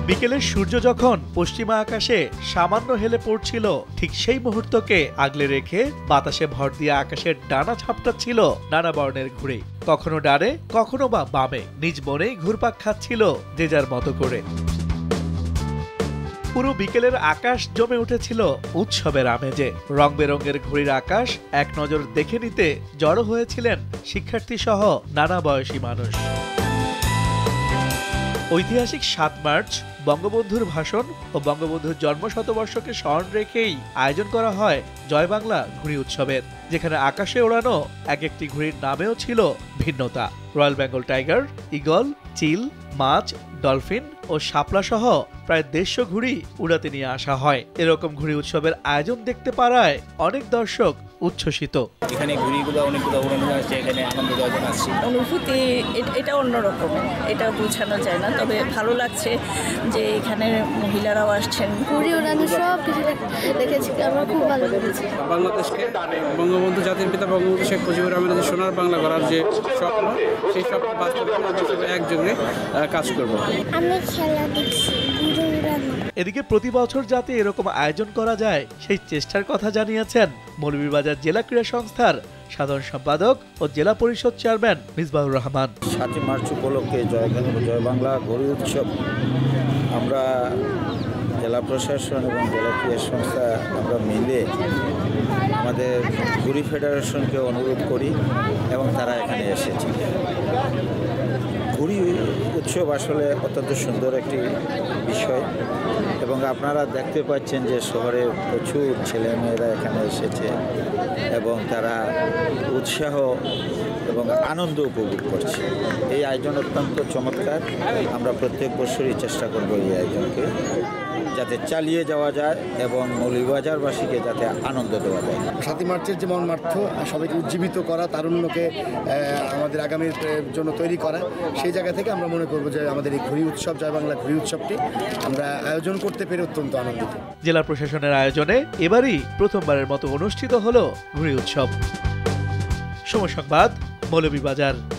বিকেলের সূর্য যখন পশ্চিমা আকাশে সামান্য হেলে পড়ছিল, ঠিক সেই মুহূর্তকে আগলে রেখে বাতাসে ভর দিয়ে আকাশের ডানা ঝাপটাচ্ছিল নানা বর্ণের ঘুড়ি। কখনো ডানে, কখনো বা বামে, নিজ মনেই ঘুরপাক খাচ্ছিল যে যার মতো করে। পুরো বিকেলের আকাশ জমে উঠেছিল উৎসবের আমেজে। রং বেরঙের ঘুড়ির আকাশ এক নজর দেখে নিতে জড়ো হয়েছিলেন শিক্ষার্থী সহ নানা বয়সী মানুষ। ঐতিহাসিক ৭ মার্চ বঙ্গবন্ধুর ভাষণ ও বঙ্গবন্ধুর জন্মশতবর্ষকে স্মরণ রেখেই আয়োজন করা হয় জয় বাংলা ঘুড়ি উৎসবের, যেখানে আকাশে ওড়ানো এক একটি ঘুড়ির নামেও ছিল ভিন্নতা। রয়্যাল বেঙ্গল টাইগার, ঈগল, চিল, মাছ, ডলফিন ও শাপলা সহ প্রায় ১৫০ ঘুড়ি উড়াতে নিয়ে আসা হয়। এরকম ঘুড়ি উৎসবের আয়োজন দেখতে পারায় অনেক দর্শক উচ্ছ্বসিত। এখানে ঘুড়িগুলো অনেকগুলো উড়ানো হচ্ছে, এখানে আনন্দ আয়োজন আসছে। অনুভূতি এটা অন্যরকম, এটা বোঝানো যায় না, তবে ভালো লাগছে যে এখানে মহিলারাও আসছেন। ঘুড়ি উড়ানো সব কিছু দেখেছি, আমার খুব ভালো লেগেছে। বাংলাদেশকে বঙ্গবন্ধু জাতির পিতা বঙ্গবন্ধু শেখ মুজিবুর রহমানের যে সোনার বাংলা করার যে স্বপ্ন, সেই স্বপ্ন বাস্তবায়নে আমরা সবাই একযোগে কাজ করব। আমি খেলা দেখছি। এদিকে প্রতি বছর যাতে এরকম আয়োজন করা যায় সেই চেষ্টার কথা জানিয়েছেন মৌলভীবাজার জেলা ক্রীড়া সংস্থার সাধারণ সম্পাদক ও জেলা পরিষদ চেয়ারম্যান মিসবাহুর রহমান। ৭ মার্চ উপলক্ষে জয় বাংলা ঘুড়ি উৎসব আমরা জেলা প্রশাসন এবং জেলা ক্রীড়া সংস্থা আমরা মিলে আমাদের ঘুড়ি ফেডারেশনকে অনুরোধ করি এবং তারা এখানে এসেছে। ঘুড়ি উৎসব আসলে অত্যন্ত সুন্দর একটি বিষয় এবং আপনারা দেখতে পাচ্ছেন যে শহরে প্রচুর ছেলেমেয়েরা এখানে এসেছে এবং তারা উৎসাহ এবং আনন্দ উপভোগ করছে। এই আয়োজন অত্যন্ত চমৎকার। আমরা প্রত্যেক বছরই চেষ্টা করব এই আয়োজনকে যাতে চালিয়ে যাওয়া যায় এবং মৌলভীবাজারবাসীকে যাতে আনন্দ দেওয়া যায়। ৭ মার্চের যে মর্মার্থ সবাইকে উজ্জীবিত করা, তারুণ্যকে আমাদের আগামীর জন্য তৈরি করা, সেই জায়গা থেকে আমরা মনে করব যে আমাদের এই ঘুড়ি উৎসব, জয় বাংলা ঘুড়ি উৎসবটি আমরা আয়োজন করতে পেরে অত্যন্ত আনন্দিত। জেলা প্রশাসনের আয়োজনে এবারই প্রথমবারের মতো অনুষ্ঠিত হলো ঘুড়ি উৎসব। সময় সংবাদ, মৌলভীবাজার।